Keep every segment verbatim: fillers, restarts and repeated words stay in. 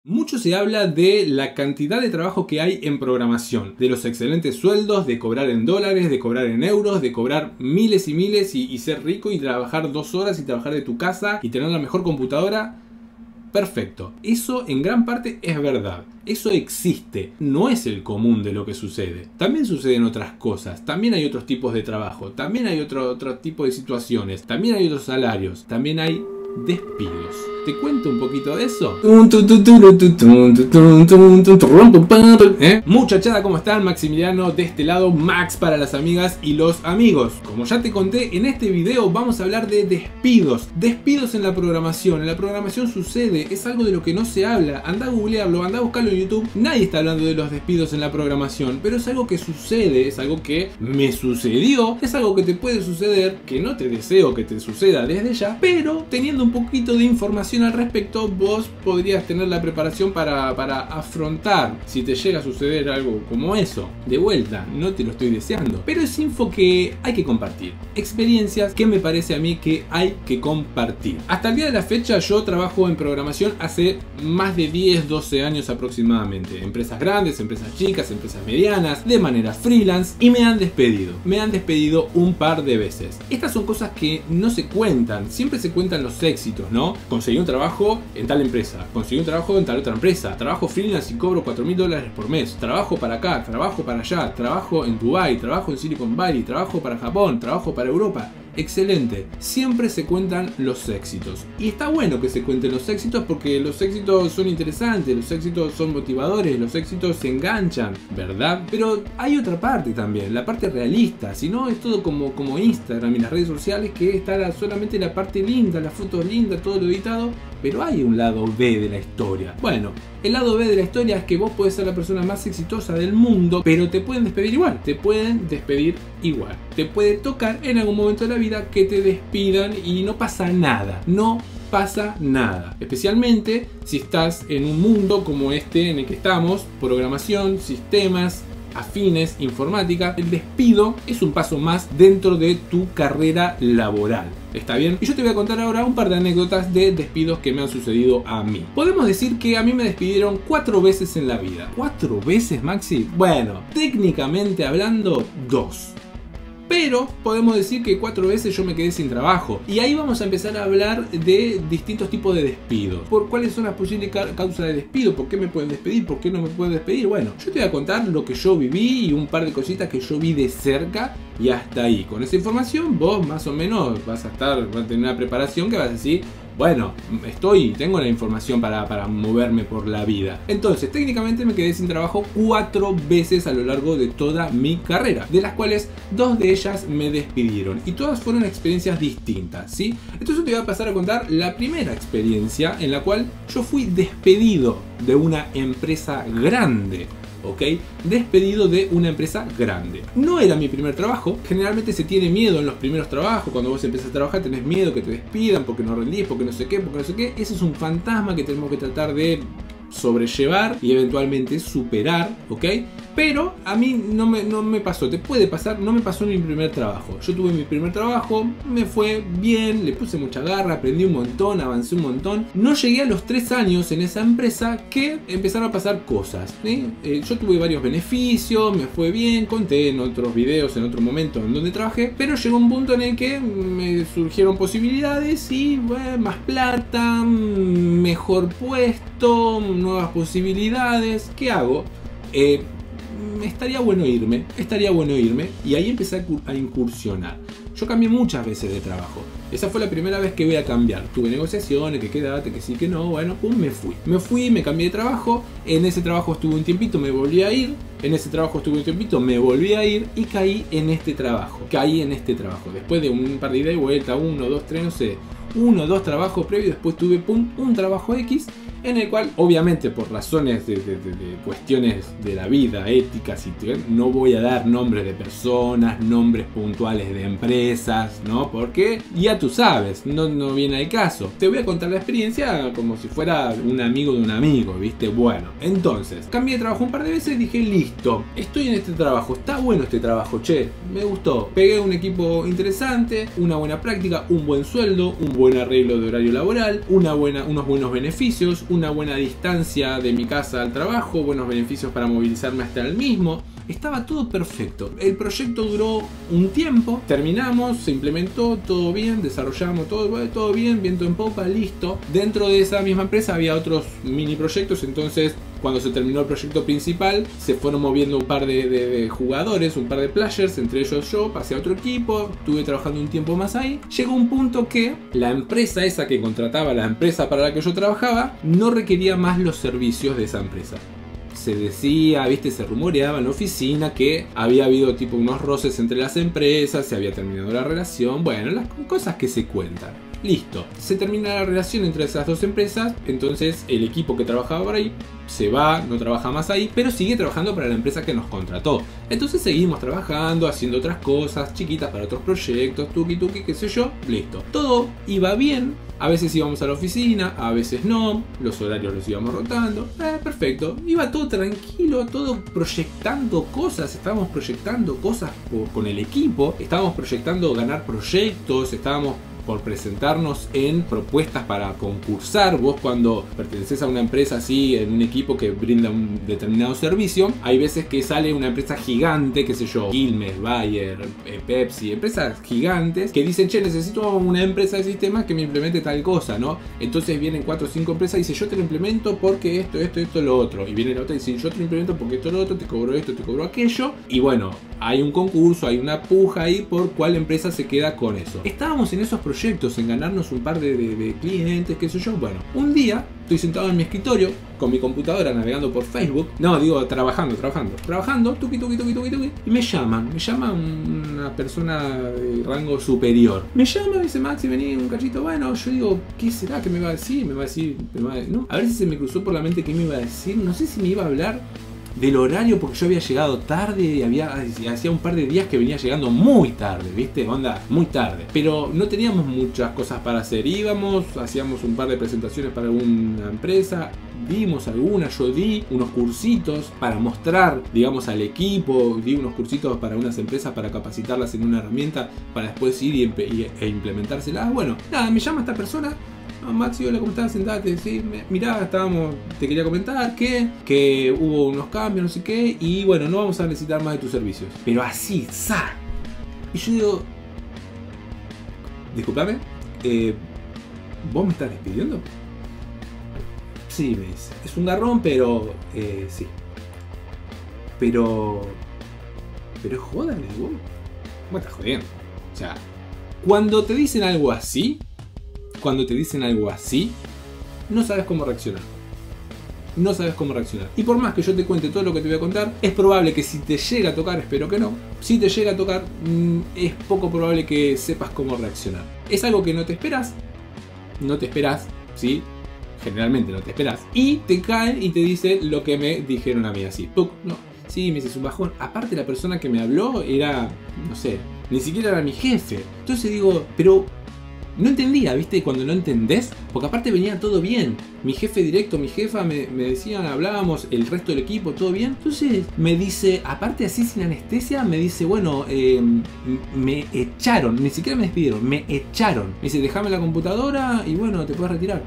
Mucho se habla de la cantidad de trabajo que hay en programación, de los excelentes sueldos, de cobrar en dólares, de cobrar en euros, de cobrar miles y miles y, y ser rico y trabajar dos horas y trabajar de tu casa y tener la mejor computadora. Perfecto, eso en gran parte es verdad, eso existe, no es el común de lo que sucede. También suceden otras cosas, también hay otros tipos de trabajo, también hay otro, otro tipo de situaciones, también hay otros salarios, también hay despidos. ¿Te cuento un poquito de eso? ¿Eh? Muchachada, ¿cómo están? Maximiliano de este lado, Max para las amigas y los amigos. Como ya te conté, en este video vamos a hablar de despidos. Despidos en la programación. En la programación sucede, es algo de lo que no se habla. Anda a googlearlo, anda a buscarlo en YouTube. Nadie está hablando de los despidos en la programación, pero es algo que sucede, es algo que me sucedió, es algo que te puede suceder, que no te deseo que te suceda desde ya, pero teniendo un poquito de información al respecto, vos podrías tener la preparación para, para afrontar si te llega a suceder algo como eso. De vuelta, no te lo estoy deseando, pero es info que hay que compartir, experiencias que me parece a mí que hay que compartir. Hasta el día de la fecha yo trabajo en programación hace más de diez, doce años aproximadamente. Empresas grandes, empresas chicas, empresas medianas, de manera freelance, y me han despedido. Me han despedido un par de veces. Estas son cosas que no se cuentan, siempre se cuentan los éxitos, ¿no? Conseguí un trabajo en tal empresa, conseguí un trabajo en tal otra empresa, trabajo freelance y cobro cuatro mil dólares por mes, trabajo para acá, trabajo para allá, trabajo en Dubai, trabajo en Silicon Valley, trabajo para Japón, trabajo para Europa. Excelente, siempre se cuentan los éxitos y está bueno que se cuenten los éxitos porque los éxitos son interesantes, los éxitos son motivadores, los éxitos se enganchan, ¿verdad? Pero hay otra parte también, la parte realista, si no es todo como, como Instagram y las redes sociales, que está la, solamente la parte linda, las fotos lindas, todo lo editado, pero hay un lado B de la historia. Bueno, el lado B de la historia es que vos podés ser la persona más exitosa del mundo, pero te pueden despedir igual, te pueden despedir igual, te puede tocar en algún momento de la vida que te despidan y no pasa nada, no pasa nada, especialmente si estás en un mundo como este en el que estamos, programación, sistemas afines, informática. El despido es un paso más dentro de tu carrera laboral. ¿Está bien? Y yo te voy a contar ahora un par de anécdotas de despidos que me han sucedido a mí. Podemos decir que a mí me despidieron cuatro veces en la vida. ¿Cuatro veces, Maxi? Bueno, técnicamente hablando, dos. Pero podemos decir que cuatro veces yo me quedé sin trabajo. Y ahí vamos a empezar a hablar de distintos tipos de despidos. Por cuáles son las posibles causas de despido. ¿Por qué me pueden despedir? ¿Por qué no me pueden despedir? Bueno, yo te voy a contar lo que yo viví y un par de cositas que yo vi de cerca. Y hasta ahí. Con esa información vos más o menos vas a estar, vas a tener una preparación que vas a decir: bueno, estoy, tengo la información para, para moverme por la vida. Entonces, técnicamente me quedé sin trabajo cuatro veces a lo largo de toda mi carrera, de las cuales dos de ellas me despidieron. Y todas fueron experiencias distintas, ¿sí? Entonces te voy a pasar a contar la primera experiencia en la cual yo fui despedido de una empresa grande. ¿Ok? Despedido de una empresa grande. No era mi primer trabajo. Generalmente se tiene miedo en los primeros trabajos. Cuando vos empezás a trabajar tenés miedo que te despidan porque no rendís, porque no sé qué, porque no sé qué. Ese es un fantasma que tenemos que tratar de sobrellevar y eventualmente superar, ¿ok? Pero a mí no me, no me pasó, te puede pasar, no me pasó en mi primer trabajo. Yo tuve mi primer trabajo, me fue bien, le puse mucha garra, aprendí un montón, avancé un montón. No llegué a los tres años en esa empresa que empezaron a pasar cosas, ¿sí? Eh, yo tuve varios beneficios, me fue bien, conté en otros videos, en otro momento en donde trabajé, pero llegó un punto en el que me surgieron posibilidades y bueno, más plata, mejor puesto, nuevas posibilidades. ¿Qué hago? Eh, estaría bueno irme, estaría bueno irme y ahí empecé a incursionar. Yo cambié muchas veces de trabajo. Esa fue la primera vez que voy a cambiar. Tuve negociaciones, que quédate, que sí, que no. Bueno, pum, me fui. Me fui, me cambié de trabajo. En ese trabajo estuve un tiempito, me volví a ir. En ese trabajo estuve un tiempito, me volví a ir y caí en este trabajo. Caí en este trabajo. Después de un par de ida y vuelta, uno, dos, tres, no sé, uno, dos trabajos previos, después tuve, pum, un trabajo X. En el cual, obviamente, por razones de, de, de, de cuestiones de la vida, éticas, y no voy a dar nombres de personas, nombres puntuales de empresas, ¿no? Porque ya tú sabes, no, no viene al caso. Te voy a contar la experiencia como si fuera un amigo de un amigo, ¿viste? Bueno, entonces, cambié de trabajo un par de veces y dije, listo, estoy en este trabajo, está bueno este trabajo, che, me gustó. Pegué un equipo interesante, una buena práctica, un buen sueldo, un buen arreglo de horario laboral, una buena, unos buenos beneficios, una buena distancia de mi casa al trabajo, buenos beneficios para movilizarme hasta el mismo. Estaba todo perfecto. El proyecto duró un tiempo, terminamos, se implementó, todo bien, desarrollamos todo, todo bien, viento en popa, listo. Dentro de esa misma empresa había otros mini proyectos, entonces cuando se terminó el proyecto principal se fueron moviendo un par de, de, de jugadores, un par de players, entre ellos yo, pasé a otro equipo, estuve trabajando un tiempo más ahí. Llegó un punto que la empresa esa que contrataba, la empresa para la que yo trabajaba, no requería más los servicios de esa empresa. Se decía, viste, se rumoreaba en la oficina que había habido tipo unos roces entre las empresas, se había terminado la relación, bueno, las cosas que se cuentan. Listo, se termina la relación entre esas dos empresas, entonces el equipo que trabajaba por ahí se va, no trabaja más ahí, pero sigue trabajando para la empresa que nos contrató. Entonces seguimos trabajando, haciendo otras cosas chiquitas para otros proyectos, tuki tuki, qué sé yo, listo. Todo iba bien, a veces íbamos a la oficina, a veces no, los horarios los íbamos rotando, eh, perfecto, iba todo tranquilo, todo proyectando cosas, estábamos proyectando cosas por, con el equipo, estábamos proyectando ganar proyectos, estábamos por presentarnos en propuestas para concursar. Vos cuando perteneces a una empresa así, en un equipo que brinda un determinado servicio, hay veces que sale una empresa gigante, qué sé yo, Quilmes, Bayer, eh, Pepsi, empresas gigantes que dicen, che, necesito una empresa de sistemas que me implemente tal cosa, ¿no? Entonces vienen cuatro o cinco empresas y dicen, yo te lo implemento porque esto, esto, esto, lo otro. Y viene la otra y dice, yo te lo implemento porque esto, lo otro, te cobro esto, te cobro aquello. Y bueno, hay un concurso, hay una puja ahí por cuál empresa se queda con eso. Estábamos en esos proyectos, en ganarnos un par de, de, de clientes, qué sé yo. Bueno, un día estoy sentado en mi escritorio con mi computadora navegando por Facebook. No, digo, trabajando, trabajando, trabajando, tuki, tuki, tuki, tuki, tuki. Y me llaman, me llama una persona de rango superior. Me llama, me dice, Maxi, vení un cachito. Bueno, yo digo, ¿qué será que me va a decir? Me va a decir, me va a... ¿no? A ver si se me cruzó por la mente qué me iba a decir. No sé si me iba a hablar del horario porque yo había llegado tarde y había, hacía un par de días que venía llegando muy tarde, ¿viste? Onda, muy tarde. Pero no teníamos muchas cosas para hacer. Íbamos, hacíamos un par de presentaciones para alguna empresa, dimos algunas, yo di unos cursitos para mostrar, digamos, al equipo, di unos cursitos para unas empresas para capacitarlas en una herramienta para después ir y, y, e implementárselas. Bueno, nada, me llama esta persona. No, Maxi, hola, ¿cómo estás? Sentate, sí, mirá, estábamos, te quería comentar que, que hubo unos cambios, no sé qué, y bueno, no vamos a necesitar más de tus servicios. Pero así, ¡za! Y yo digo, disculpame, eh, ¿vos me estás despidiendo? Sí, me dice, es un garrón, pero, eh, sí. Pero, pero es joda, le digo, ¿cómo estás jodiendo? O sea, cuando te dicen algo así, Cuando te dicen algo así, no sabes cómo reaccionar. No sabes cómo reaccionar. Y por más que yo te cuente todo lo que te voy a contar, es probable que si te llega a tocar, espero que no, si te llega a tocar, es poco probable que sepas cómo reaccionar. Es algo que no te esperas, no te esperas, ¿sí? Generalmente no te esperas. Y te caen y te dicen lo que me dijeron a mí así. ¡Puc! No. Sí, me dices un bajón. Aparte la persona que me habló era, no sé, ni siquiera era mi jefe. Entonces digo, pero... no entendía, ¿viste? Cuando no entendés, porque aparte venía todo bien. Mi jefe directo, mi jefa me, me decían, hablábamos, el resto del equipo, todo bien. Entonces me dice, aparte así sin anestesia, me dice, bueno, eh, me echaron, ni siquiera me despidieron, me echaron. Me dice, déjame la computadora y bueno, te puedes retirar.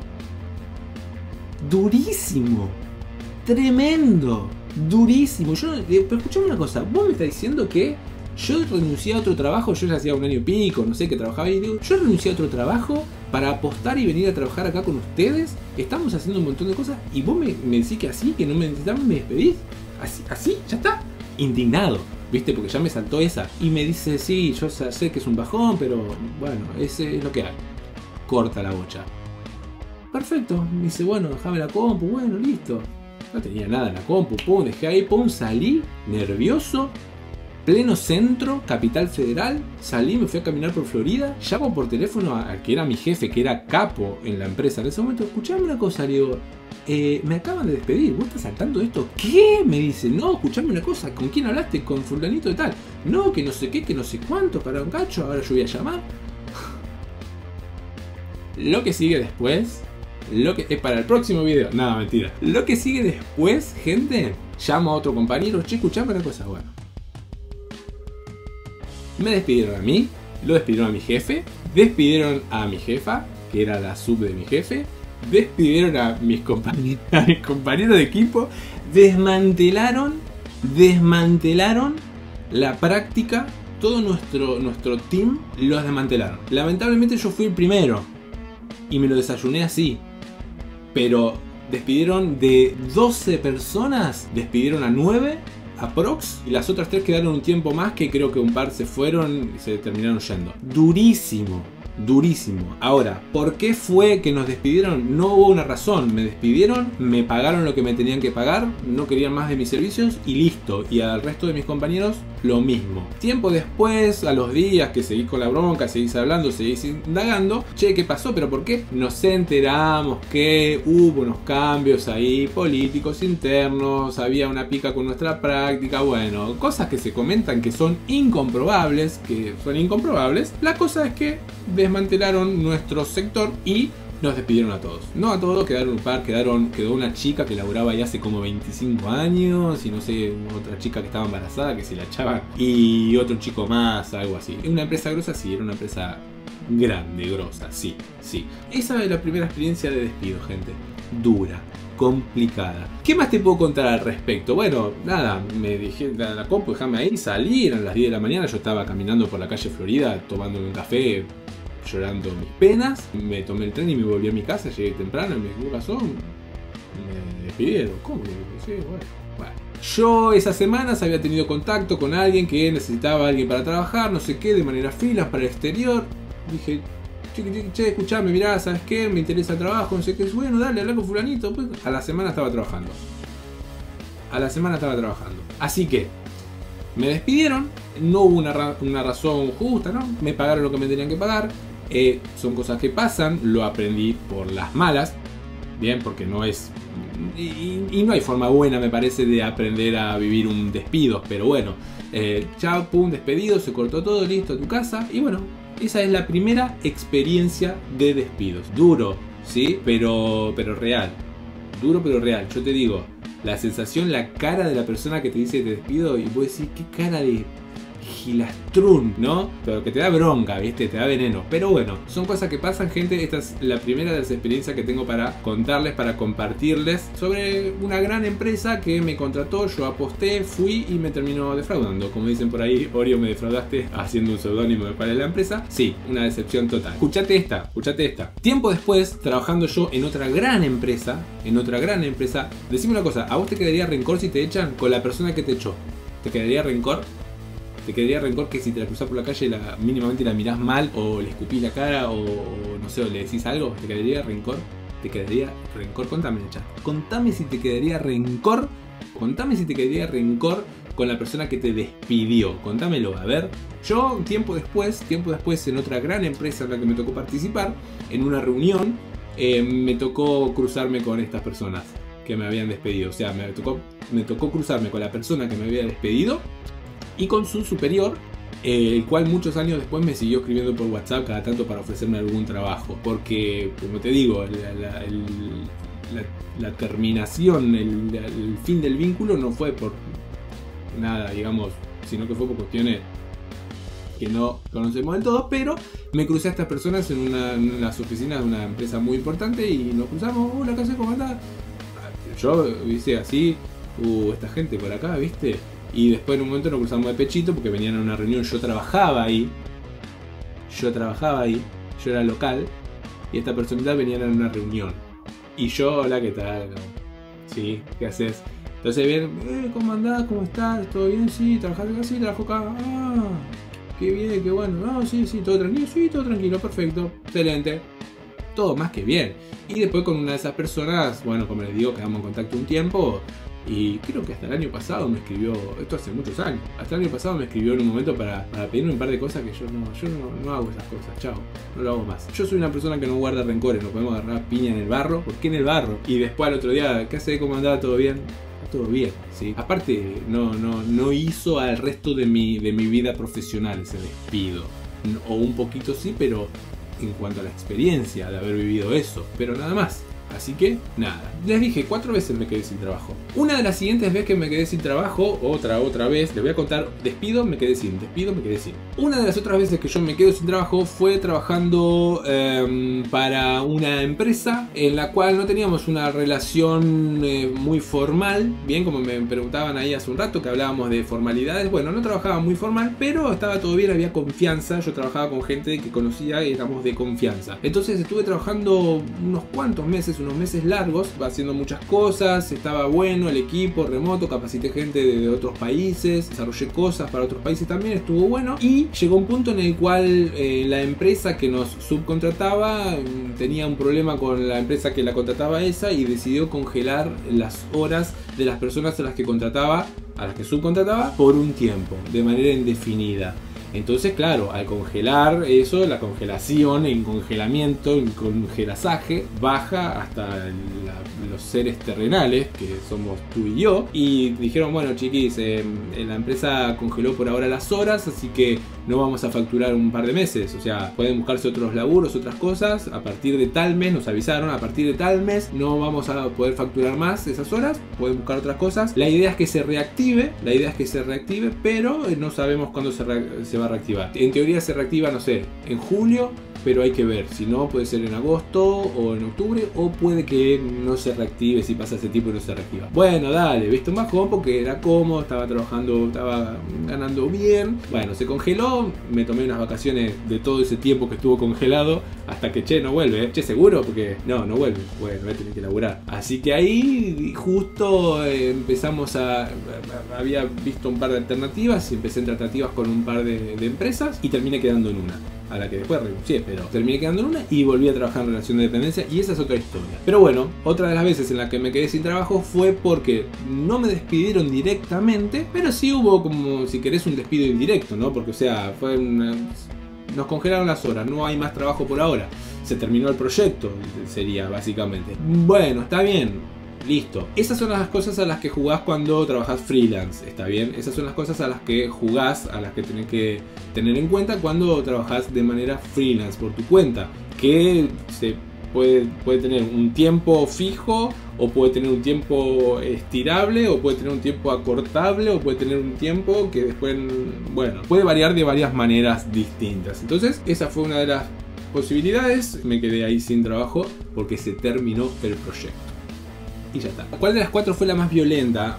Durísimo, tremendo, durísimo. Yo, pero escuchame una cosa, vos me estás diciendo que yo renuncié a otro trabajo, yo ya hacía un año y pico, no sé qué trabajaba y digo, yo renuncié a otro trabajo para apostar y venir a trabajar acá con ustedes. Estamos haciendo un montón de cosas y vos me, me decís que así, que no me necesitas, me despedís. Así, así, ya está. Indignado, ¿viste? Porque ya me saltó esa. Y me dice, sí, yo sé que es un bajón, pero bueno, ese es lo que hay. Corta la bocha. Perfecto. Me dice, bueno, déjame la compu, bueno, listo. No tenía nada en la compu, pum, dejé ahí, pum, salí, nervioso. Pleno centro, Capital Federal, salí, me fui a caminar por Florida, llamo por teléfono al que era mi jefe, que era capo en la empresa en ese momento. Escuchame una cosa, le digo, eh, me acaban de despedir, ¿vos estás saltando de esto? ¿Qué? Me dice, no, escuchame una cosa, ¿con quién hablaste? Con fulanito de tal. No, que no sé qué, que no sé cuánto, para un cacho, ahora yo voy a llamar. Lo que sigue después, lo que es para el próximo video, nada, mentira. Lo que sigue después, gente, llamo a otro compañero, che, escuchame una cosa, bueno. Me despidieron a mí, lo despidieron a mi jefe, despidieron a mi jefa, que era la sub de mi jefe, despidieron a mis compañeros, a mis compañeros de equipo, desmantelaron, desmantelaron la práctica, todo nuestro, nuestro team los desmantelaron. Lamentablemente yo fui el primero y me lo desayuné así, pero despidieron de doce personas, despidieron a nueve aprox, y las otras tres quedaron un tiempo más, que creo que un par se fueron y se terminaron yendo. Durísimo, durísimo. Ahora, ¿por qué fue que nos despidieron? No hubo una razón. Me despidieron, me pagaron lo que me tenían que pagar, no querían más de mis servicios y listo. Y al resto de mis compañeros lo mismo. Tiempo después, a los días que seguís con la bronca, seguís hablando, seguís indagando, che, ¿qué pasó? ¿Pero por qué? Nos enteramos que hubo unos cambios ahí políticos internos, había una pica con nuestra práctica, bueno, cosas que se comentan que son incomprobables, que son incomprobables. La cosa es que desmantelaron nuestro sector y nos despidieron a todos. No a todos, quedaron un par, quedaron, quedó una chica que laburaba ahí hace como veinticinco años y no sé, otra chica que estaba embarazada que se la echaban y otro chico más, algo así. Una empresa grosa, sí, era una empresa grande, grosa, sí, sí. Esa es la primera experiencia de despido, gente. Dura, complicada. ¿Qué más te puedo contar al respecto? Bueno, nada, me dije a la compu, déjame ahí, salí, eran las diez de la mañana, yo estaba caminando por la calle Florida, tomándome un café, llorando mis penas, me tomé el tren y me volví a mi casa, llegué temprano y me dijo, ¿qué pasó? Me despidieron. ¿Cómo? Sí, bueno. Bueno. Yo esas semanas había tenido contacto con alguien que necesitaba a alguien para trabajar, no sé qué, de manera freelance para el exterior. Dije, che, che, che, escuchame, mirá, ¿sabes qué? Me interesa el trabajo, no sé qué. Bueno, dale, habla con fulanito. Pues a la semana estaba trabajando. A la semana estaba trabajando. Así que me despidieron, no hubo una, ra una razón justa, ¿no? Me pagaron lo que me tenían que pagar. Eh, son cosas que pasan, lo aprendí por las malas, bien, porque no es... Y, y no hay forma buena, me parece, de aprender a vivir un despido, pero bueno, eh, chao, pum, despedido, se cortó todo, listo, a tu casa, y bueno, esa es la primera experiencia de despidos. Duro, sí, pero, pero real, duro pero real. Yo te digo, la sensación, la cara de la persona que te dice te despido, y vos decís, qué cara de gilastrún, ¿no? Pero que te da bronca, ¿viste? Te da veneno. Pero bueno, son cosas que pasan, gente. Esta es la primera de las experiencias que tengo para contarles, para compartirles sobre una gran empresa que me contrató, yo aposté, fui y me terminó defraudando. Como dicen por ahí, Oreo, me defraudaste haciendo un seudónimo para la empresa. Sí, una decepción total. Escuchate esta, escuchate esta. Tiempo después, trabajando yo en otra gran empresa, en otra gran empresa, decime una cosa, ¿a vos te quedaría rencor si te echan con la persona que te echó? ¿Te quedaría rencor? ¿Te quedaría rencor que si te la cruzás por la calle la, mínimamente la mirás mal o le escupís la cara o, o no sé, o le decís algo? ¿Te quedaría rencor? ¿Te quedaría rencor? Contame en el chat. Contame si te quedaría rencor. Contame si te quedaría rencor con la persona que te despidió. Contámelo, a ver. Yo, tiempo después, tiempo después en otra gran empresa en la que me tocó participar, en una reunión, eh, me tocó cruzarme con estas personas que me habían despedido. O sea, me tocó, me tocó cruzarme con la persona que me había despedido y con su superior, eh, el cual muchos años después me siguió escribiendo por WhatsApp cada tanto para ofrecerme algún trabajo. Porque, como te digo, la, la, el, la, la terminación, el, el fin del vínculo no fue por nada, digamos, sino que fue por cuestiones que no conocemos del todo, pero me crucé a estas personas en, una, en las oficinas de una empresa muy importante y nos cruzamos. Hola, ¿qué haces? ¿Cómo andás? Yo, viste, así, uh, esta gente por acá, viste. Y después en un momento nos cruzamos de pechito porque venían a una reunión. Yo trabajaba ahí. Yo trabajaba ahí. Yo era local. Y esta personita venía a una reunión. Y yo, hola, ¿qué tal? Sí, ¿qué haces? Entonces bien, eh, ¿cómo andás? ¿Cómo estás? ¿Todo bien? Sí, ¿trabajás acá? Sí, trabajo acá. Ah, qué bien, qué bueno. Ah, sí, sí, todo tranquilo. Sí, todo tranquilo, perfecto. Excelente. Todo más que bien. Y después con una de esas personas, bueno, como les digo, quedamos en contacto un tiempo. Y creo que hasta el año pasado me escribió, esto hace muchos años, hasta el año pasado me escribió en un momento para, para pedirme un par de cosas que yo no, yo no, no hago esas cosas, chao, no lo hago más. Yo soy una persona que no guarda rencores, no podemos agarrar piña en el barro, ¿por qué en el barro? Y después al otro día, ¿qué hace? ¿Cómo andaba? ¿Todo bien? Todo bien, ¿sí? Aparte, no, no, no hizo al resto de mi, de mi vida profesional ese despido, o un poquito sí, pero en cuanto a la experiencia de haber vivido eso, pero nada más. Así que nada, les dije, cuatro veces me quedé sin trabajo. Una de las siguientes veces que me quedé sin trabajo, otra, otra vez, les voy a contar, despido, me quedé sin, despido, me quedé sin. Una de las otras veces que yo me quedo sin trabajo fue trabajando eh, para una empresa en la cual no teníamos una relación eh, muy formal. Bien, como me preguntaban ahí hace un rato que hablábamos de formalidades, bueno, no trabajaba muy formal, pero estaba todo bien, había confianza. Yo trabajaba con gente que conocía y éramos de confianza. Entonces estuve trabajando unos cuantos meses, unos meses largos, haciendo muchas cosas, estaba bueno el equipo remoto, capacité gente de, de otros países, desarrollé cosas para otros países también, estuvo bueno. Y llegó un punto en el cual eh, la empresa que nos subcontrataba tenía un problema con la empresa que la contrataba esa y decidió congelar las horas de las personas a las que contrataba, a las que subcontrataba, por un tiempo, de manera indefinida. Entonces, claro, al congelar eso, la congelación, el congelamiento, el congelazaje, baja hasta la, los seres terrenales, que somos tú y yo. Y dijeron, bueno, chiquis, eh, la empresa congeló por ahora las horas, así que no vamos a facturar un par de meses. O sea, pueden buscarse otros laburos, otras cosas. A partir de tal mes, nos avisaron, a partir de tal mes no vamos a poder facturar más esas horas. Pueden buscar otras cosas. La idea es que se reactive, la idea es que se reactive, pero no sabemos cuándo se, re se va a reactivar. En teoría se reactiva, no sé, en julio, pero hay que ver, si no puede ser en agosto o en octubre, o puede que no se reactive si pasa ese tiempo y no se reactiva. Bueno, dale, viste, un bajón porque era cómodo, estaba trabajando, estaba ganando bien. Bueno, se congeló, me tomé unas vacaciones de todo ese tiempo que estuvo congelado, hasta que, che, no vuelve, ¿eh? Che, ¿seguro? Porque no, no vuelve. Bueno, voy a tener que laburar. Así que ahí justo eh, empezamos a, a, a... Había visto un par de alternativas, y empecé en tratativas con un par de, de empresas, y terminé quedando en una, a la que después renuncié, pero terminé quedando en una y volví a trabajar en relación de dependencia, y esa es otra historia. Pero bueno, otra de las veces en la que me quedé sin trabajo fue porque no me despidieron directamente, pero sí hubo como, si querés, un despido indirecto, ¿no? Porque, o sea, fue una... nos congelaron las horas, no hay más trabajo por ahora, se terminó el proyecto, sería básicamente. Bueno, está bien. Listo. Esas son las cosas a las que jugás cuando trabajás freelance, ¿está bien? Esas son las cosas a las que jugás, a las que tenés que tener en cuenta cuando trabajás de manera freelance por tu cuenta. Que se puede, puede tener un tiempo fijo, o puede tener un tiempo estirable, o puede tener un tiempo acortable, o puede tener un tiempo que después, bueno, puede variar de varias maneras distintas. Entonces, esa fue una de las posibilidades. Me quedé ahí sin trabajo porque se terminó el proyecto. Y ya está. ¿Cuál de las cuatro fue la más violenta?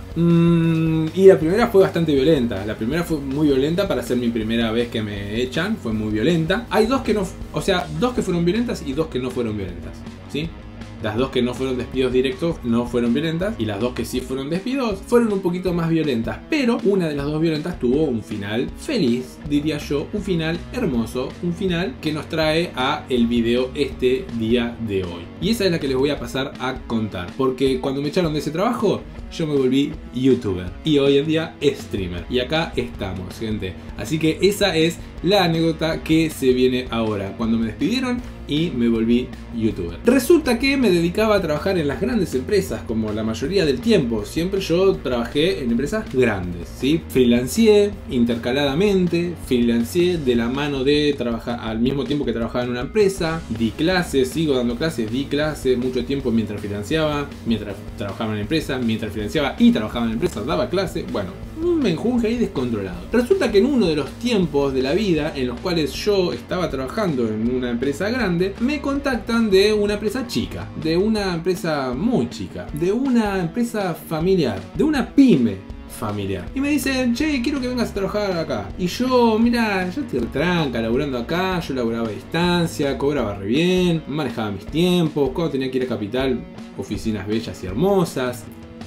Mm, y la primera fue bastante violenta. La primera fue muy violenta para ser mi primera vez que me echan. Fue muy violenta. Hay dos que no... O sea, dos que fueron violentas y dos que no fueron violentas, ¿sí? Las dos que no fueron despidos directos no fueron violentas, y las dos que sí fueron despidos fueron un poquito más violentas. Pero una de las dos violentas tuvo un final feliz, diría yo, un final hermoso, un final que nos trae a el video este día de hoy. Y esa es la que les voy a pasar a contar, porque cuando me echaron de ese trabajo yo me volví youtuber y hoy en día streamer. Y acá estamos, gente. Así que esa es la anécdota que se viene ahora, cuando me despidieron y me volví youtuber. Resulta que me dedicaba a trabajar en las grandes empresas, como la mayoría del tiempo. Siempre yo trabajé en empresas grandes, ¿sí? Freelancié intercaladamente, freelancié de la mano de trabajar al mismo tiempo que trabajaba en una empresa, di clases, sigo dando clases, di clases mucho tiempo mientras freelanciaba, mientras trabajaba en la empresa, mientras freelanciaba y trabajaba en la empresa, daba clases, bueno, un menjunje ahí descontrolado. Resulta que en uno de los tiempos de la vida en los cuales yo estaba trabajando en una empresa grande, me contactan de una empresa chica, de una empresa muy chica, de una empresa familiar, de una pyme familiar. Y me dicen, che, quiero que vengas a trabajar acá. Y yo, mira, yo estoy tranca laburando acá, yo laburaba a distancia, cobraba re bien, manejaba mis tiempos, cuando tenía que ir a Capital, oficinas bellas y hermosas.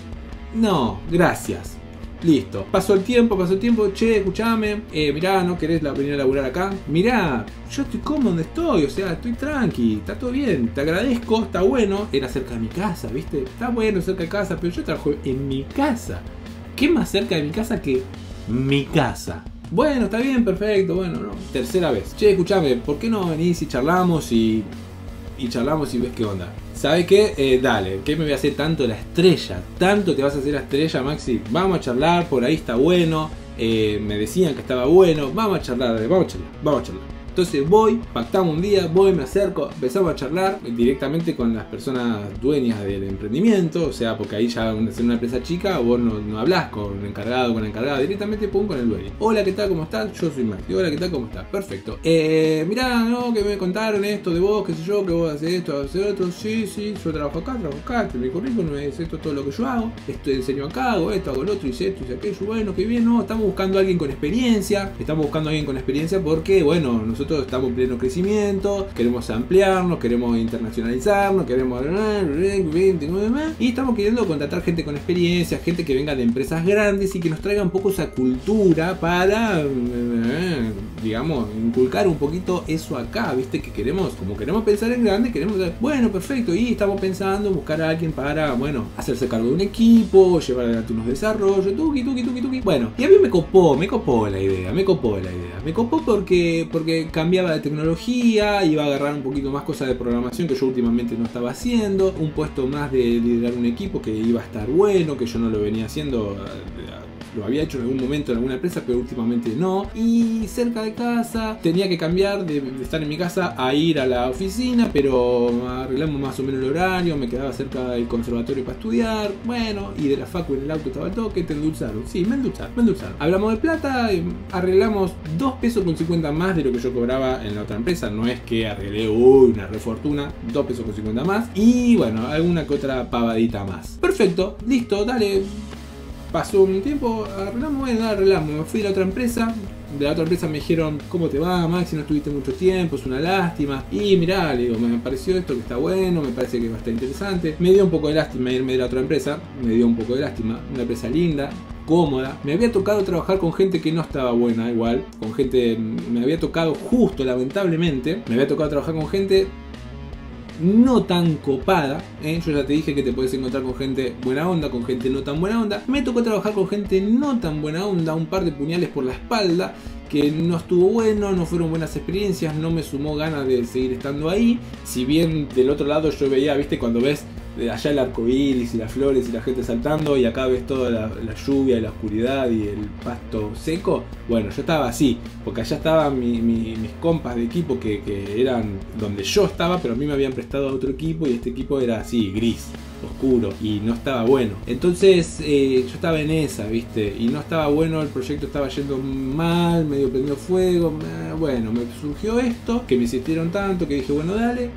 No, gracias. Listo, pasó el tiempo, pasó el tiempo, che, escuchame, eh, mirá, ¿no querés la, venir a laburar acá? Mirá, yo estoy cómodo donde estoy, o sea, estoy tranqui, está todo bien, te agradezco, está bueno. Era cerca de mi casa, ¿viste? Está bueno cerca de casa, pero yo trabajo en mi casa. ¿Qué más cerca de mi casa que mi casa? Bueno, está bien, perfecto, bueno, no. Tercera vez. Che, escuchame, ¿por qué no venís y charlamos y, y charlamos y ves qué onda? ¿Sabe qué? Eh, dale, ¿qué me voy a hacer tanto la estrella? ¿Tanto te vas a hacer la estrella, Maxi? Vamos a charlar, por ahí está bueno. Eh, me decían que estaba bueno. Vamos a charlar, dale, vamos a charlar, vamos a charlar. Entonces voy, pactamos un día, voy, me acerco, empezamos a charlar directamente con las personas dueñas del emprendimiento, o sea, porque ahí ya en una empresa chica vos no, no hablás con el encargado, con la encargada, directamente pum, con el dueño. Hola, ¿qué tal? ¿Cómo estás? Yo soy Maxi. Hola, ¿qué tal? ¿Cómo estás? Perfecto. Eh, mirá, no, que me contaron esto de vos, qué sé yo, que vos haces esto, haces otro. Sí, sí, yo trabajo acá, trabajo acá, este es mi currículum, es esto todo lo que yo hago, esto enseño acá, hago esto, hago lo otro, hice esto, hice aquello. Bueno, qué bien, no, estamos buscando a alguien con experiencia, estamos buscando a alguien con experiencia porque, bueno, nosotros estamos en pleno crecimiento, queremos ampliarnos, queremos internacionalizarnos, queremos y estamos queriendo contratar gente con experiencia, gente que venga de empresas grandes y que nos traiga un poco esa cultura para, digamos, inculcar un poquito eso acá, viste, que queremos, como queremos pensar en grande, queremos, bueno, perfecto, y estamos pensando en buscar a alguien para, bueno, hacerse cargo de un equipo, llevar adelante unos desarrollos, tuki, tuki, tuki, tuki. Bueno, y a mí me copó, me copó la idea, me copó la idea, me copó porque, porque cambiaba de tecnología, iba a agarrar un poquito más cosas de programación que yo últimamente no estaba haciendo, un puesto más de liderar un equipo que iba a estar bueno, que yo no lo venía haciendo. Lo había hecho en algún momento en alguna empresa, pero últimamente no. Y cerca de casa, tenía que cambiar de, de estar en mi casa a ir a la oficina, pero arreglamos más o menos el horario, me quedaba cerca del conservatorio para estudiar, bueno, y de la facu en el auto estaba el toque, te endulzaron. Sí, me endulzaron, me endulzaron. Hablamos de plata, arreglamos dos pesos con cincuenta más de lo que yo cobraba en la otra empresa. No es que arreglé, uy, una refortuna, dos pesos con cincuenta más. Y bueno, alguna que otra pavadita más. Perfecto, listo, dale. Pasó un tiempo, arreglamos, bueno, arreglamos, me fui a la otra empresa. De la otra empresa me dijeron, ¿cómo te va, Maxi? No estuviste mucho tiempo, es una lástima. Y mirá, le digo, me pareció esto que está bueno, me parece que va a estar interesante. Me dio un poco de lástima irme de la otra empresa, me dio un poco de lástima, una empresa linda, cómoda. Me había tocado trabajar con gente que no estaba buena igual, con gente, me había tocado justo, lamentablemente, me había tocado trabajar con gente no tan copada, ¿eh? Yo ya te dije que te puedes encontrar con gente buena onda, con gente no tan buena onda. Me tocó trabajar con gente no tan buena onda, un par de puñales por la espalda, que no estuvo bueno, no fueron buenas experiencias, no me sumó ganas de seguir estando ahí. Si bien del otro lado yo veía, viste, cuando ves de allá el arco iris y las flores y la gente saltando, y acá ves toda la, la lluvia y la oscuridad y el pasto seco. Bueno, yo estaba así, porque allá estaban mi, mi, mis compas de equipo que, que eran donde yo estaba, pero a mí me habían prestado a otro equipo y este equipo era así, gris, oscuro, y no estaba bueno. Entonces eh, yo estaba en esa, viste, y no estaba bueno, el proyecto estaba yendo mal, medio prendido fuego. eh, Bueno, me surgió esto, que me insistieron tanto, que dije, bueno, dale,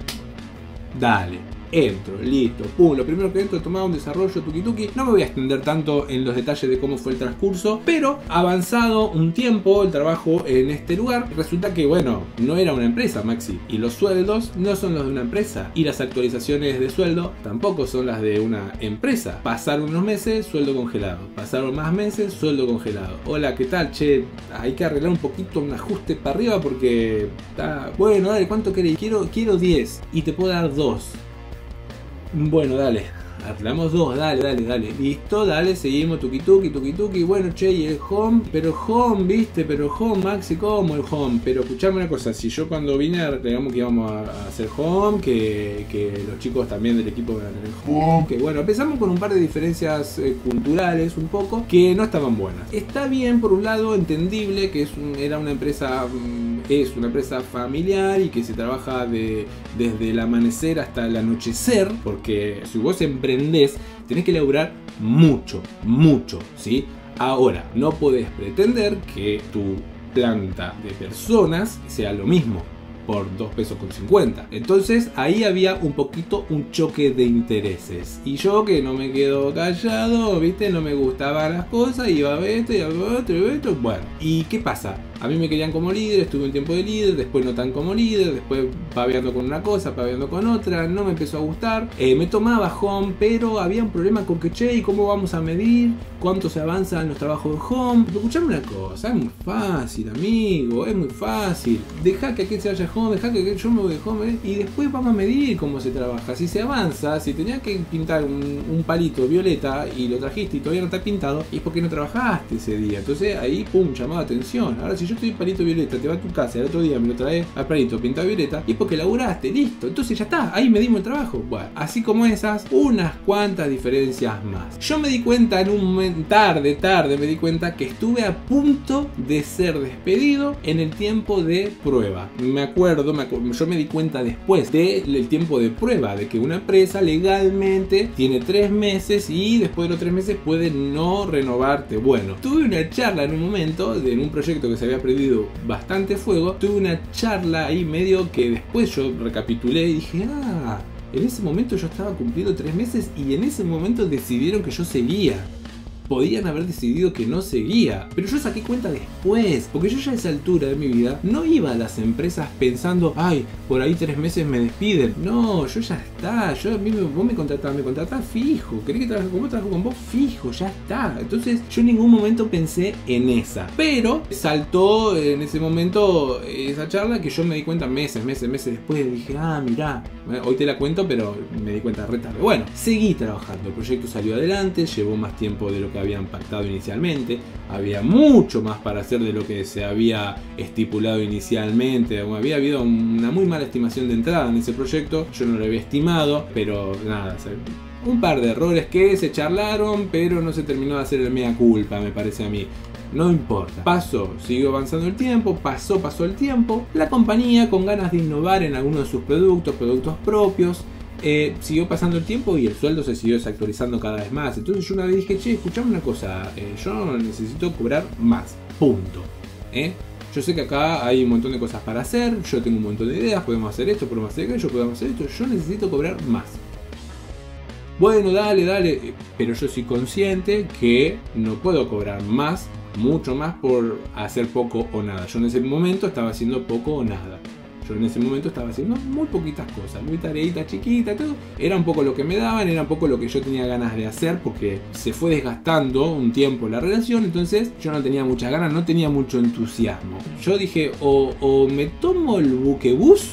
dale. Entro, listo, pum, lo primero que entro, tomaba un desarrollo tuki tuki. No me voy a extender tanto en los detalles de cómo fue el transcurso, pero avanzado un tiempo el trabajo en este lugar, resulta que, bueno, no era una empresa, Maxi, y los sueldos no son los de una empresa, y las actualizaciones de sueldo tampoco son las de una empresa. Pasaron unos meses, sueldo congelado. Pasaron más meses, sueldo congelado. Hola, ¿qué tal? Che, hay que arreglar un poquito un ajuste para arriba porque está... Bueno, dale, ¿cuánto querés? Quiero, quiero diez y te puedo dar dos. Bueno, dale, arreglamos dos, dale, dale, dale, listo, dale, seguimos, tuki tuki, tuki tuki, bueno, che, y el home, pero home, viste, pero home, Maxi, ¿cómo el home? Pero escuchame una cosa, si yo cuando vine, digamos que íbamos a hacer home, que, que los chicos también del equipo van a tener home, que bueno, empezamos con un par de diferencias eh, culturales un poco, que no estaban buenas. Está bien, por un lado, entendible, que es un, era una empresa... es una empresa familiar y que se trabaja de, desde el amanecer hasta el anochecer, porque si vos emprendés tenés que laburar mucho, mucho, ¿sí? Ahora, no podés pretender que tu planta de personas sea lo mismo por dos pesos con cincuenta. Entonces ahí había un poquito un choque de intereses. Y yo, que no me quedo callado, viste, no me gustaban las cosas, iba a ver esto y a ver otro y esto. Bueno, ¿y qué pasa? A mí me querían como líder, estuve un tiempo de líder, después no tan como líder, después paveando con una cosa, paveando con otra, no me empezó a gustar. Eh, me tomaba home, pero había un problema con que, che, ¿y cómo vamos a medir cuánto se avanza en los trabajos de home? Pero escuchame una cosa, es muy fácil, amigo, es muy fácil. Deja que aquel se vaya home, deja que yo me voy de home, ¿eh? Y después vamos a medir cómo se trabaja. Si se avanza, si tenías que pintar un, un palito violeta y lo trajiste y todavía no está pintado, es porque no trabajaste ese día. Entonces ahí, pum, llamaba atención. Ahora, si yo estoy palito violeta, te va a tu casa, el otro día me lo traes al palito pintado violeta, y es porque laburaste, listo, entonces ya está, ahí medimos el trabajo. Bueno, así como esas, unas cuantas diferencias más. Yo me di cuenta en un momento, tarde, tarde, me di cuenta que estuve a punto de ser despedido en el tiempo de prueba. Me acuerdo, me acuerdo yo me di cuenta después del tiempo de prueba, de que una empresa legalmente tiene tres meses y después de los tres meses puede no renovarte. Bueno, tuve una charla en un momento, de, en un proyecto que se había perdido bastante fuego, tuve una charla ahí medio que después yo recapitulé y dije, ah, en ese momento yo estaba cumpliendo tres meses y en ese momento decidieron que yo seguía. Podían haber decidido que no seguía, pero yo saqué cuenta después, porque yo ya a esa altura de mi vida no iba a las empresas pensando, ay, por ahí tres meses me despiden. No, yo ya está, yo a mí me, vos me contratás, me contratás fijo, querés que trabaje con vos, trabajo con vos fijo, ya está. Entonces yo en ningún momento pensé en esa, pero saltó en ese momento esa charla que yo me di cuenta meses, meses, meses después, dije, ah, mirá, hoy te la cuento, pero me di cuenta re tarde. Bueno, seguí trabajando, el proyecto salió adelante, llevó más tiempo de lo que habían pactado inicialmente, había mucho más para hacer de lo que se había estipulado inicialmente, había habido una muy mala estimación de entrada en ese proyecto, yo no lo había estimado, pero nada, un par de errores que se charlaron, pero no se terminó de hacer el mea culpa, me parece a mí. No importa, pasó, siguió avanzando el tiempo, pasó, pasó el tiempo, la compañía con ganas de innovar en algunos de sus productos, productos propios, Eh, siguió pasando el tiempo y el sueldo se siguió desactualizando cada vez más. Entonces yo una vez dije, che, escuchame una cosa, eh, yo necesito cobrar más, punto. ¿Eh? Yo sé que acá hay un montón de cosas para hacer, yo tengo un montón de ideas, podemos hacer esto, podemos hacer aquello, podemos hacer esto, yo necesito cobrar más. Bueno, dale, dale, pero yo soy consciente que no puedo cobrar más, mucho más por hacer poco o nada. Yo en ese momento estaba haciendo poco o nada. Yo en ese momento estaba haciendo muy poquitas cosas, muy tareitas chiquitas, todo. Era un poco lo que me daban, era un poco lo que yo tenía ganas de hacer, porque se fue desgastando un tiempo la relación, entonces yo no tenía muchas ganas, no tenía mucho entusiasmo. Yo dije, o, o me tomo el buquebús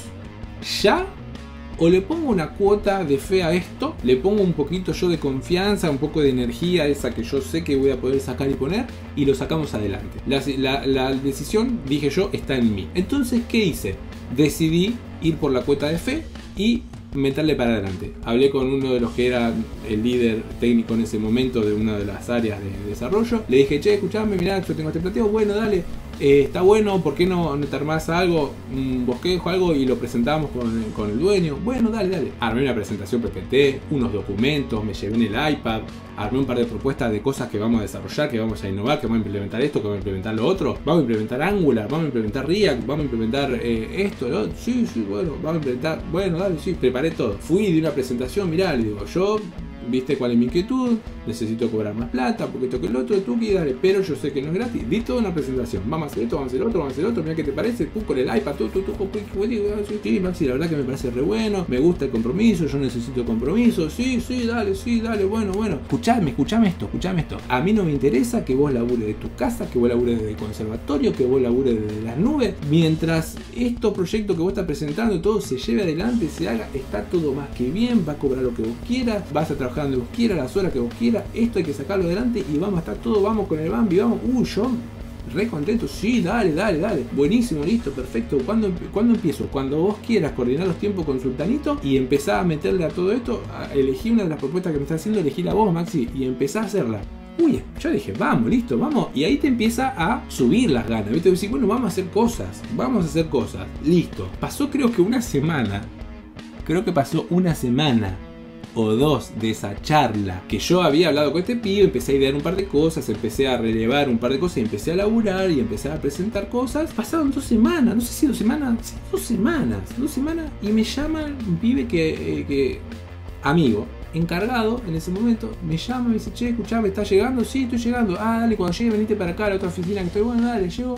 ya, o le pongo una cuota de fe a esto, le pongo un poquito yo de confianza, un poco de energía, esa que yo sé que voy a poder sacar y poner, y lo sacamos adelante. La, la, la decisión, dije yo, está en mí. Entonces, ¿qué hice? Decidí ir por la cuota de fe y meterle para adelante. Hablé con uno de los que era el líder técnico en ese momento de una de las áreas de desarrollo. Le dije, che, escuchame, mirá, yo tengo este plateo, bueno, dale, eh, está bueno, ¿por qué no, no te armás algo, un bosquejo, algo y lo presentamos con, con el dueño? Bueno, dale, dale. Armé una presentación P P T, unos documentos, me llevé en el iPad, armé un par de propuestas de cosas que vamos a desarrollar, que vamos a innovar, que vamos a implementar esto, que vamos a implementar lo otro, vamos a implementar Angular, vamos a implementar React, vamos a implementar eh, esto, lo otro, sí, sí, bueno, vamos a implementar, bueno, dale, sí, preparé todo. Fui de una presentación, mirá, le digo, yo, viste cuál es mi inquietud, necesito cobrar más plata, porque esto que el otro, tú que dale, pero yo sé que no es gratis. Di toda una presentación, vamos a hacer esto, vamos a hacer otro, vamos a hacer otro, mira qué te parece, tú con el iPad, tú, tú, tú, tú, sí, Maxi, la verdad que me parece re bueno, me gusta el compromiso, yo necesito compromiso, sí, sí, dale, sí, dale, bueno, bueno, escuchame, escuchame esto, escuchame esto, a mí no me interesa que vos labures de tu casa, que vos labures desde el conservatorio, que vos labures desde las nubes, mientras estos proyectos que vos estás presentando, todo se lleve adelante, se haga, está todo más que bien, va a cobrar lo que vos quieras, vas a trabajar donde vos quieras, las horas que vos quieras, esto hay que sacarlo adelante y vamos a estar todo, vamos con el Bambi, vamos, uy, yo re contento, sí, dale, dale, dale, buenísimo, listo, perfecto. ¿Cuándo, ¿Cuándo empiezo? Cuando vos quieras coordinar los tiempos con Sultanito y empezar a meterle a todo esto, a elegir una de las propuestas que me estás haciendo, elegí la vos, Maxi, y empezar a hacerla. Uy, yo dije, vamos, listo, vamos. Y ahí te empieza a subir las ganas, ¿viste? Decís, bueno, vamos a hacer cosas, vamos a hacer cosas, listo. Pasó creo que una semana, creo que pasó una semana o dos de esa charla que yo había hablado con este pibe, empecé a idear un par de cosas, empecé a relevar un par de cosas y empecé a laburar y empecé a presentar cosas. Pasaron dos semanas, no sé si dos semanas, sí, dos semanas, dos semanas y me llama un pibe que, eh, que amigo, encargado en ese momento, me llama y me dice, che, escuchame, ¿estás llegando? Sí, estoy llegando. Ah, dale, cuando llegue venite para acá a la otra oficina que estoy. Bueno, dale, llego.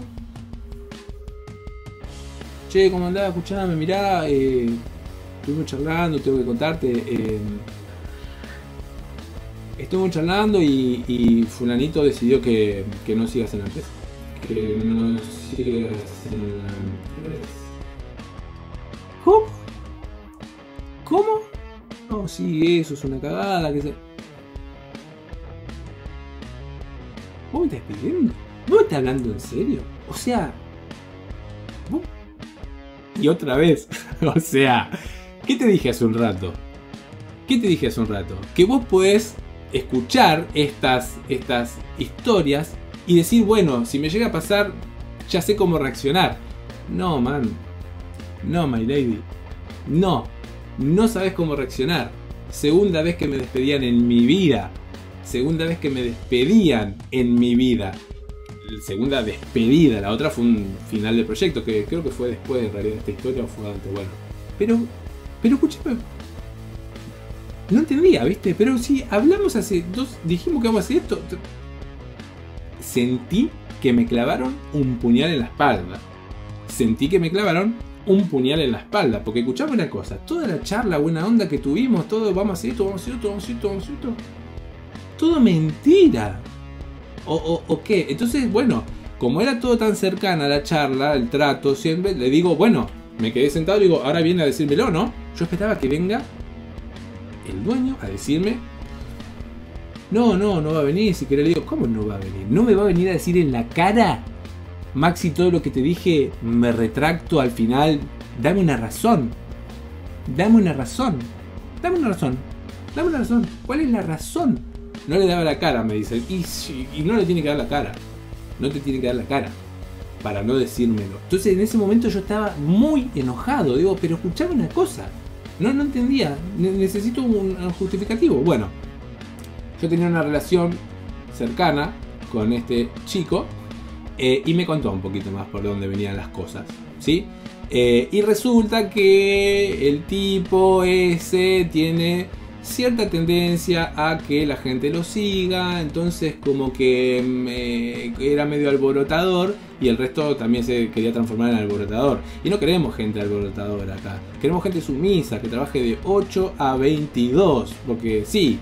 Che, ¿cómo andás? Escuchame, mirá, eh... estuvimos charlando, tengo que contarte, eh, estuvimos charlando y, y fulanito decidió que, que no sigas en la empresa. Que no sigas en la empresa. ¿Cómo? ¿Cómo? No, sí, eso es una cagada, que se... ¿Vos me estás pidiendo? ¿Vos me estás hablando en serio? O sea, y otra vez. O sea, ¿qué te dije hace un rato? ¿Qué te dije hace un rato? Que vos podés escuchar estas, estas historias y decir, bueno, si me llega a pasar, ya sé cómo reaccionar. No, man. No, my lady. No. No sabes cómo reaccionar. Segunda vez que me despedían en mi vida. Segunda vez que me despedían en mi vida. Segunda despedida. La otra fue un final de proyecto, que creo que fue después en realidad de esta historia o fue antes. Bueno. Pero, pero escúchame. No entendía, ¿viste? Pero si hablamos hace dos... Dijimos que vamos a hacer esto. Sentí que me clavaron un puñal en la espalda. Sentí que me clavaron un puñal en la espalda. Porque escuchame una cosa. Toda la charla, buena onda que tuvimos, todo, vamos a hacer esto, vamos a hacer esto, vamos a hacer esto, vamos a hacer esto. Todo mentira. O, o, o qué. Entonces, bueno, como era todo tan cercana a la charla, el trato, siempre, le digo, bueno, me quedé sentado y digo, ahora viene a decírmelo, ¿no? Yo esperaba que venga el dueño a decirme, no, no, no va a venir. Si querés, le digo, ¿cómo no va a venir? ¿No me va a venir a decir en la cara, Maxi, todo lo que te dije, me retracto al final? Dame una razón. Dame una razón. Dame una razón. Dame una razón. ¿Cuál es la razón? No le daba la cara, me dice. Y, y no le tiene que dar la cara. No te tiene que dar la cara para no decírmelo. Entonces en ese momento yo estaba muy enojado. Digo, pero escuchame una cosa. No, no entendía. Necesito un justificativo. Bueno, yo tenía una relación cercana con este chico eh, y me contó un poquito más por dónde venían las cosas, ¿sí? Eh, y resulta que el tipo ese tiene cierta tendencia a que la gente lo siga, entonces como que eh, era medio alborotador y el resto también se quería transformar en alborotador. Y no queremos gente alborotadora acá, queremos gente sumisa, que trabaje de ocho a veintidós, porque sí.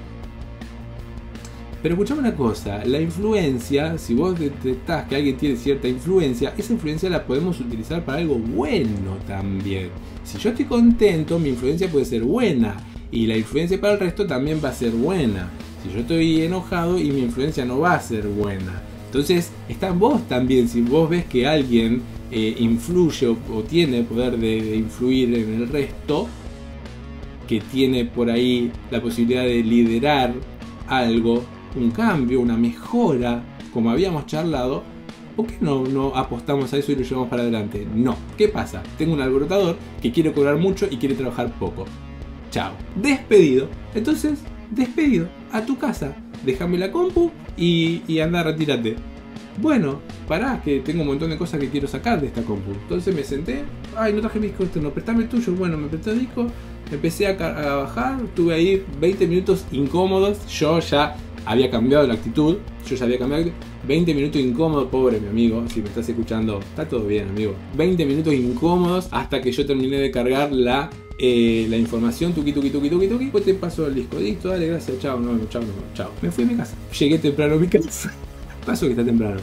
Pero escuchame una cosa, la influencia, si vos detectás que alguien tiene cierta influencia, esa influencia la podemos utilizar para algo bueno también. Si yo estoy contento, mi influencia puede ser buena. Y la influencia para el resto también va a ser buena. Si yo estoy enojado y mi influencia no va a ser buena. Entonces está en vos también. Si vos ves que alguien eh, influye o, o tiene poder de, de influir en el resto, que tiene por ahí la posibilidad de liderar algo, un cambio, una mejora, como habíamos charlado, ¿por qué no, no apostamos a eso y lo llevamos para adelante? No. ¿Qué pasa? Tengo un alborotador que quiere cobrar mucho y quiere trabajar poco. Chao. Despedido. Entonces, despedido. A tu casa. Déjame la compu y, y anda, retírate. Bueno, pará, que tengo un montón de cosas que quiero sacar de esta compu. Entonces me senté. Ay, no traje mi disco externo. Prestame el tuyo. Bueno, me prestó el disco. Empecé a, a bajar. Tuve ahí veinte minutos incómodos. Yo ya había cambiado la actitud. Yo ya había cambiado. veinte minutos incómodos, pobre mi amigo. Si me estás escuchando, está todo bien, amigo. veinte minutos incómodos hasta que yo terminé de cargar la... Eh, la información, tuqui tuqui tuqui tuqui tuqui, después te paso el disco, listo, dale, gracias, chao, no, no, chao, no, chao. Me fui a mi casa, llegué temprano a mi casa. Paso que está temprano.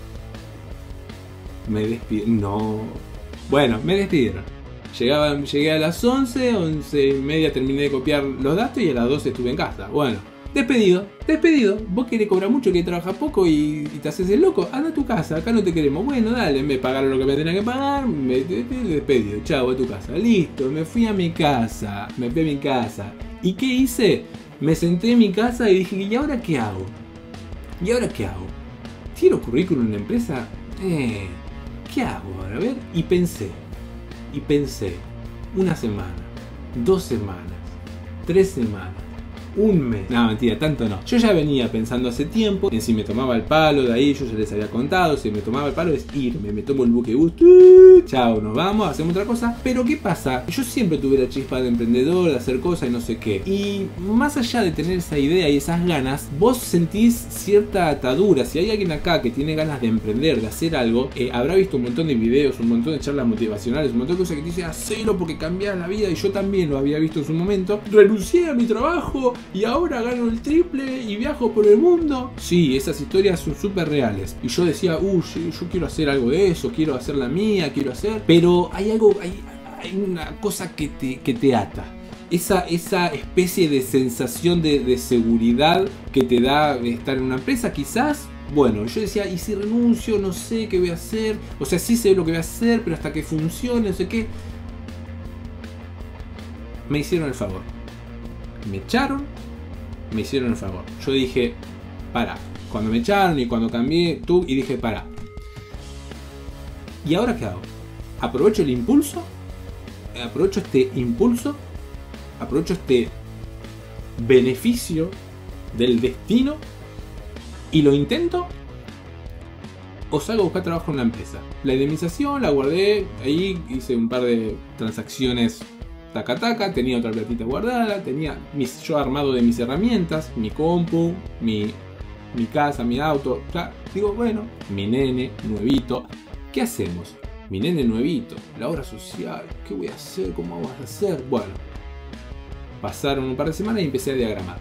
Me despidieron, no. Bueno, me despidieron. Llegaba, llegué a las once, once y media terminé de copiar los datos y a las doce estuve en casa. Bueno, despedido, despedido. Vos querés cobrar mucho, querés trabajar poco y, y te haces el loco. Anda a tu casa, acá no te queremos. Bueno, dale, me pagaron lo que me tenían que pagar, me despedido. Chao, a tu casa. Listo, me fui a mi casa, me fui a mi casa. ¿Y qué hice? Me senté en mi casa y dije, ¿y ahora qué hago? ¿Y ahora qué hago? ¿Tiro currículum en una empresa? Eh, ¿qué hago ahora? A ver, y pensé, y pensé, una semana, dos semanas, tres semanas, un mes. No, mentira, tanto no. Yo ya venía pensando hace tiempo en si me tomaba el palo de ahí, yo ya les había contado, si me tomaba el palo es irme, me tomo el buque bus, chao, nos vamos, hacemos otra cosa. Pero ¿qué pasa? Yo siempre tuve la chispa de emprendedor, de hacer cosas y no sé qué. Y más allá de tener esa idea y esas ganas, vos sentís cierta atadura. Si hay alguien acá que tiene ganas de emprender, de hacer algo, eh, habrá visto un montón de videos, un montón de charlas motivacionales, un montón de cosas que te dicen, hacelo porque cambias la vida. Y yo también lo había visto en su momento. Renuncié a mi trabajo y ahora gano el triple y viajo por el mundo. Sí, esas historias son súper reales. Y yo decía, uy, yo quiero hacer algo de eso, quiero hacer la mía, quiero hacer. Pero hay algo, hay, hay una cosa que te, que te ata. Esa, esa especie de sensación de, de seguridad que te da estar en una empresa, quizás. Bueno, yo decía, ¿y si renuncio? No sé qué voy a hacer. O sea, sí sé lo que voy a hacer, pero hasta que funcione, no sé qué. me hicieron el favor. Me echaron, me hicieron el favor. Yo dije, para. Cuando me echaron y cuando cambié, tú, y dije, para. ¿Y ahora qué hago? ¿Aprovecho el impulso? ¿Aprovecho este impulso? ¿Aprovecho este beneficio del destino y lo intento? ¿O salgo a buscar trabajo en una empresa? La indemnización la guardé, ahí hice un par de transacciones taca taca, tenía otra platita guardada, tenía mis, yo armado de mis herramientas, mi compu, mi, mi casa, mi auto, ya, digo, bueno, mi nene nuevito, ¿qué hacemos? Mi nene nuevito, la obra social, ¿qué voy a hacer? ¿Cómo vamos a hacer? Bueno, pasaron un par de semanas y empecé a diagramar.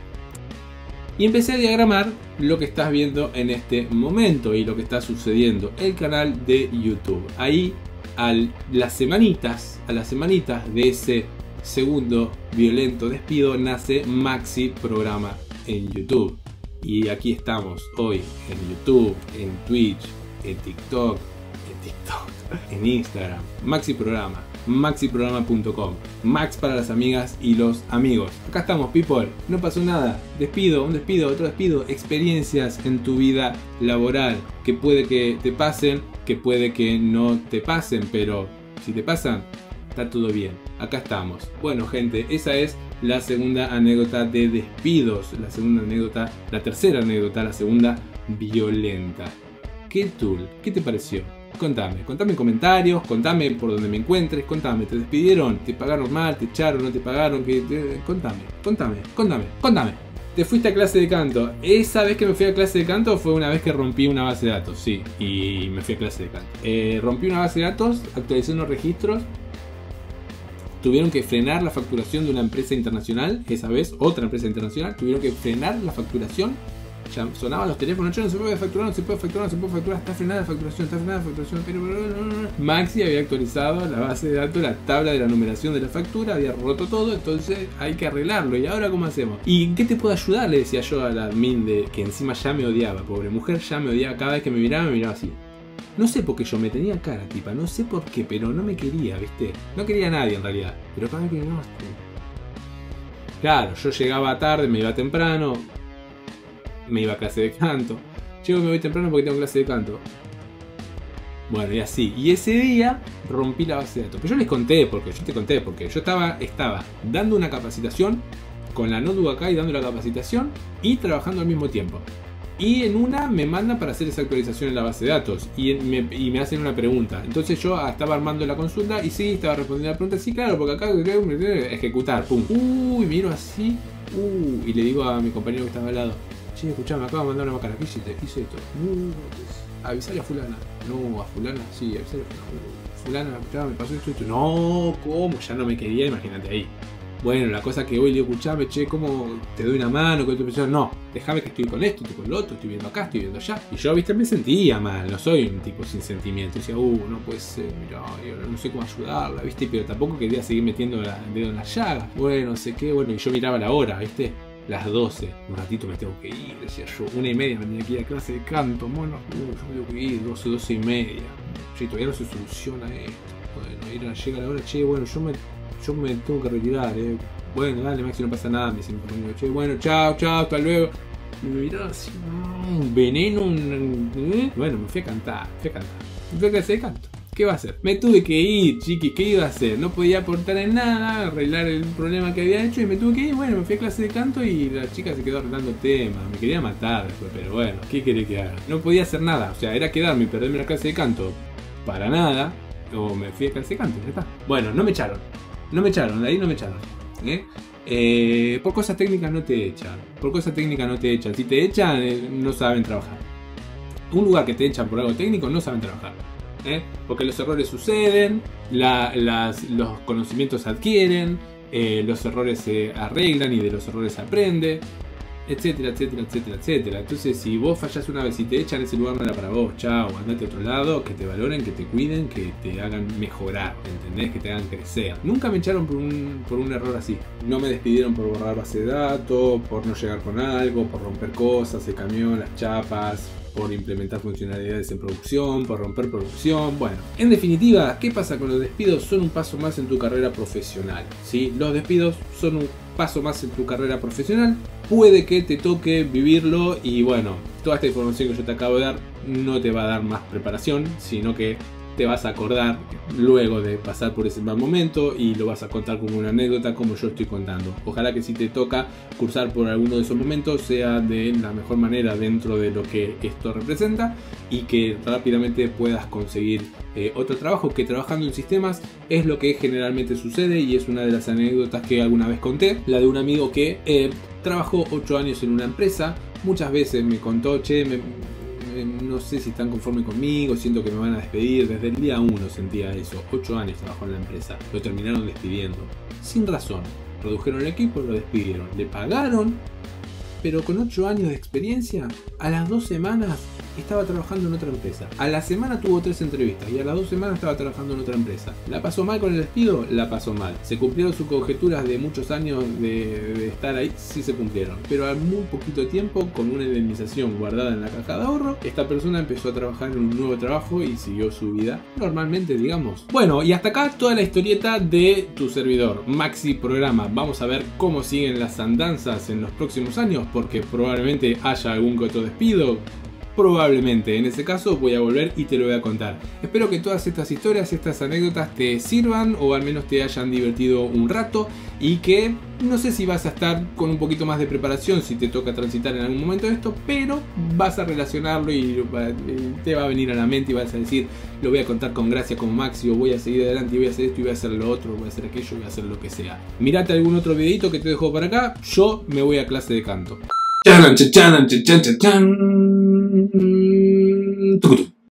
Y empecé a diagramar lo que estás viendo en este momento y lo que está sucediendo. El canal de YouTube. Ahí, a las semanitas, a las semanitas de ese segundo violento despido, nace Maxi Programa en YouTube. Y aquí estamos hoy en YouTube, en Twitch, en TikTok, en TikTok, en Instagram. Maxi Programa. maxi programa punto com, Max para las amigas y los amigos. Acá estamos, people, no pasó nada. Despido, un despido, otro despido. Experiencias en tu vida laboral que puede que te pasen, que puede que no te pasen, pero si te pasan, está todo bien. Acá estamos. Bueno, gente, esa es la segunda anécdota de despidos. La segunda anécdota, la tercera anécdota, la segunda violenta. ¿Qué tool? ¿Qué te pareció? Contame, contame en comentarios, contame por donde me encuentres, contame, ¿te despidieron? ¿Te pagaron mal? ¿Te echaron? ¿No te pagaron? ¿Qué? Te... Contame, contame, contame, contame. Te fuiste a clase de canto. Esa vez que me fui a clase de canto fue una vez que rompí una base de datos, sí, y me fui a clase de canto. Eh, rompí una base de datos, actualicé unos registros, tuvieron que frenar la facturación de una empresa internacional, esa vez, otra empresa internacional, tuvieron que frenar la facturación. Ya sonaban los teléfonos, no se puede facturar, no se puede facturar, no se puede facturar, está frenada la facturación, está frenada la facturación, pero Maxi había actualizado la base de datos, la tabla de la numeración de la factura, había roto todo, entonces hay que arreglarlo. ¿Y ahora cómo hacemos? ¿Y en qué te puedo ayudar? Le decía yo al admin, de que encima ya me odiaba, pobre mujer, ya me odiaba, cada vez que me miraba, me miraba así. No sé por qué yo me tenía cara, tipa, no sé por qué, pero no me quería, ¿viste? No quería a nadie en realidad, pero cada vez que me miraba, claro, yo llegaba tarde, me iba temprano, me iba a clase de canto. Llego y me voy temprano porque tengo clase de canto. Bueno, y así. Y ese día rompí la base de datos. Pero yo les conté, porque yo te conté, porque yo estaba, estaba dando una capacitación con la notebook acá y dando la capacitación y trabajando al mismo tiempo. Y en una me mandan para hacer esa actualización en la base de datos y me, y me hacen una pregunta. Entonces yo estaba armando la consulta y sí, estaba respondiendo la pregunta. Sí, claro, porque acá ejecutar, pum. Uy, miro así. Uh, y le digo a mi compañero que estaba al lado: che, escuchá, me acabo de mandar una macana. ¿Qué hiciste? ¿Qué hice esto? Uh, avisale a fulana. No, a fulana, sí, avisale a fulana. Fulana, escuchá, me pasó esto y esto. No, ¿cómo? Ya no me quería, imagínate ahí. Bueno, la cosa que hoy le digo, escuchame, che, ¿cómo te doy una mano? ¿Qué te no, déjame que estoy con esto, estoy con lo otro, estoy viendo acá, estoy viendo allá. Y yo, viste, me sentía mal, no soy un tipo sin sentimiento. Decía, uh, no puede ser, mirá, yo no sé cómo ayudarla, viste, pero tampoco quería seguir metiendo el dedo en la llaga. Bueno, no sé qué, bueno, y yo miraba la hora, viste. Las doce, un ratito me tengo que ir, decía yo, una y media me tenía que ir a clase de canto, mono, uh, yo me tengo que ir, doce, doce y media, che, todavía no se soluciona esto, bueno, llega la hora, che, bueno, yo me, yo me tengo que retirar, eh, bueno, dale, Maxi, no pasa nada, me dice mi compañero, che, bueno, chao, chao, hasta luego, y me miraba así, un veneno, un, ¿eh? Bueno, me fui a cantar, fui a cantar, me fui a clase de canto. ¿Qué va a hacer? Me tuve que ir, chiqui, ¿qué iba a hacer? No podía aportar en nada, arreglar el problema que había hecho y me tuve que ir. Bueno, me fui a clase de canto y la chica se quedó arreglando temas. Me quería matar después, pero bueno, ¿qué querés que haga? No podía hacer nada, o sea, era quedarme y perderme la clase de canto para nada, o me fui a clase de canto, ya está. Bueno, no me echaron, no me echaron, de ahí no me echaron. ¿eh? Eh, por cosas técnicas no te echan, por cosas técnicas no te echan. Si te echan, eh, no saben trabajar. Un lugar que te echan por algo técnico, no saben trabajar. ¿Eh? Porque los errores suceden, la, las, los conocimientos se adquieren, eh, los errores se arreglan y de los errores se aprende, etcétera, etcétera, etcétera, etcétera. Entonces, si vos fallás una vez y te echan, ese lugar no era para vos, chao, andate a otro lado, que te valoren, que te cuiden, que te hagan mejorar, ¿entendés? Que te hagan crecer. Nunca me echaron por un, por un error así. No me despidieron por borrar base de datos, por no llegar con algo, por romper cosas, el camión, las chapas. por implementar funcionalidades en producción, por romper producción. Bueno, en definitiva, ¿qué pasa con los despidos? Son un paso más en tu carrera profesional, ¿sí? Los despidos son un paso más en tu carrera profesional. Puede que te toque vivirlo y bueno, toda esta información que yo te acabo de dar no te va a dar más preparación, sino que te vas a acordar luego de pasar por ese mal momento y lo vas a contar como una anécdota como yo estoy contando. Ojalá que si te toca cursar por alguno de esos momentos sea de la mejor manera dentro de lo que esto representa y que rápidamente puedas conseguir eh, otro trabajo, que trabajando en sistemas es lo que generalmente sucede y es una de las anécdotas que alguna vez conté, la de un amigo que eh, trabajó ocho años en una empresa. Muchas veces me contó, che, me, no sé si están conformes conmigo, siento que me van a despedir. Desde el día uno sentía eso. ocho años trabajó en la empresa, lo terminaron despidiendo sin razón. Redujeron el equipo, lo despidieron, le pagaron, pero con ocho años de experiencia, a las dos semanas estaba trabajando en otra empresa. A la semana tuvo tres entrevistas y a las dos semanas estaba trabajando en otra empresa. ¿La pasó mal con el despido? La pasó mal. ¿Se cumplieron sus conjeturas de muchos años de, de estar ahí? Sí se cumplieron. Pero al muy poquito tiempo, con una indemnización guardada en la caja de ahorro, esta persona empezó a trabajar en un nuevo trabajo y siguió su vida normalmente, digamos. Bueno, y hasta acá toda la historieta de tu servidor, Maxi Programa. Vamos a ver cómo siguen las andanzas en los próximos años, porque probablemente haya algún que otro despido. Probablemente, en ese caso voy a volver y te lo voy a contar. Espero que todas estas historias, estas anécdotas te sirvan o al menos te hayan divertido un rato y que no sé si vas a estar con un poquito más de preparación si te toca transitar en algún momento esto, pero vas a relacionarlo y te va a venir a la mente y vas a decir, lo voy a contar con gracia como Maxi, o voy a seguir adelante y voy a hacer esto y voy a hacer lo otro, voy a hacer aquello, voy a hacer lo que sea. Mirate algún otro videito que te dejo para acá, yo me voy a clase de canto. ¡Chan, chan, chan, chan, chan, chan!